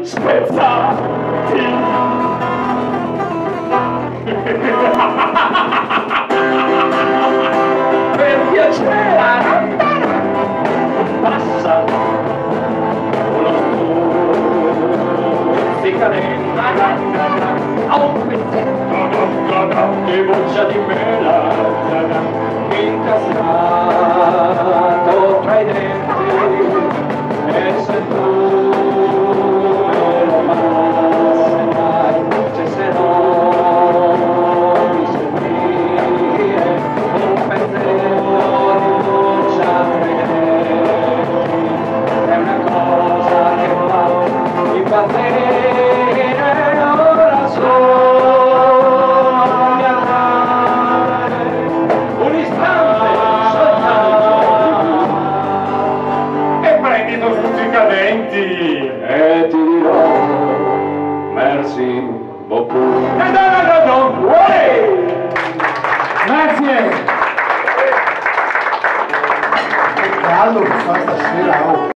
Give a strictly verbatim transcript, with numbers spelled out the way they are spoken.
spezzati. Per piacere passa uno stuzzicadente a un pezzetto di buccia di mela incastrato tra i denti, e se tu lo passerai cesserò di sentire un pezzetto di buccia tra i denti. È una cosa che fa impazzire ora solo mi accade un istante soltanto e prendi i tuoi stuzzicadenti e ti dirò merci beaucoup. E no, no, no, no, way! Grazie! Che caldo che fa stasera, oh!